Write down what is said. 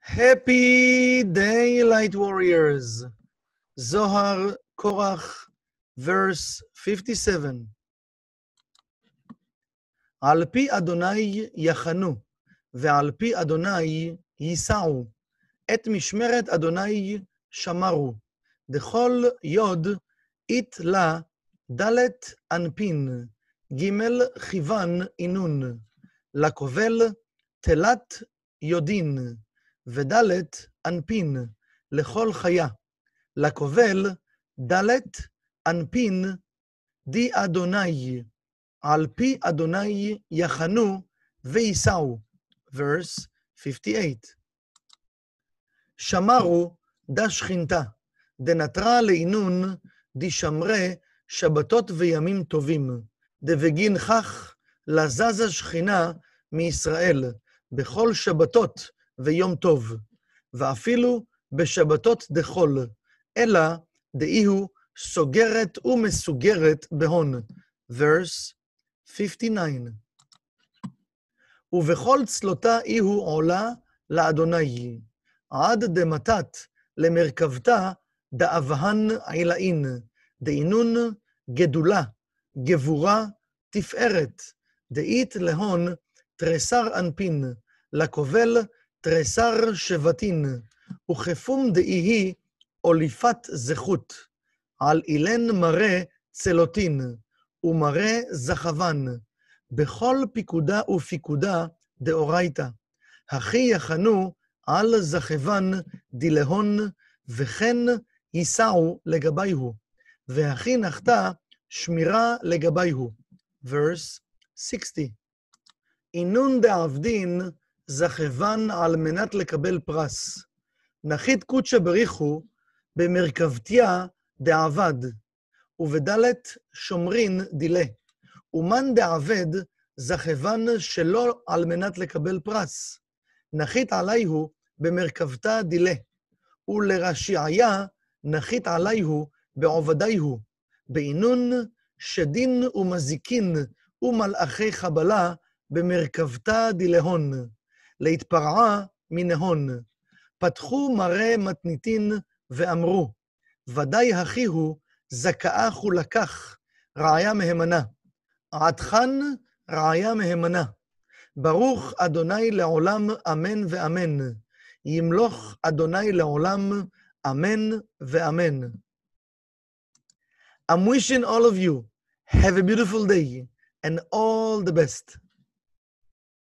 Happy day, light warriors. Zohar, Korach, verse 57. על פי אדוני יחנו, ועל פי אדוני ייסעו. את משמרת אדוני שמרו. דכל יוד אית לה, דלת אנפין, גימל חיוון אינון. לקובל תלת יודין, ודלת אנפין לכל חיה. לקובל דלת אנפין די אדוני. על פי אדוני יחנו וייסעו. verse 58. שמרו דה שכינתה, דנטרה לעינון דשמרה שבתות וימים טובים, דבגין כך לזזה שכינה מישראל, בכל שבתות ויום טוב, ואפילו בשבתות דחול, אלא דאיהו סוגרת ומסוגרת בהון. verse 59. ובכל צלותה איהו עולה לאדוני, עד דמתת למרכבתה דאבהן עילאין, דאינון גדולה, גבורה, תפארת, דאית להון תרסר אנפין, לקובל תרסר שבטין, וכפום דאיהי אוליפת זכות, על אילן מראה צלותין, ומראה זכבן, בכל פיקודה ופיקודה דאורייתא, הכי יחנו על זכבן דילהון, וכן ייסעו לגביהו, והכי נחתה שמירה לגביהו. verse 60. אינון דעבדין זכבן על מנת לקבל פרס. נחית קודשא בריחו במרכבתיה דעבד, ובדלת שומרין דילה. ומן דעבד זכבן שלא על מנת לקבל פרס. נחית עליהו במרכבתה דילה. ולרשעיה נחית עליהו בעובדיהו. באינון שדין ומזיקין ומלאכי חבלה במרכבתה דילהון. להתפרעה מנהון. פתחו מראה מתניתין ואמרו, ודאי הכי הוא זכאה חולקח, רעיה מהמנה. עדכן רעיה מהמנה. ברוך אדוני לעולם אמן ואמן. ימלוך אדוני לעולם אמן ואמן. I'm wishing all of you have a beautiful day and all the best.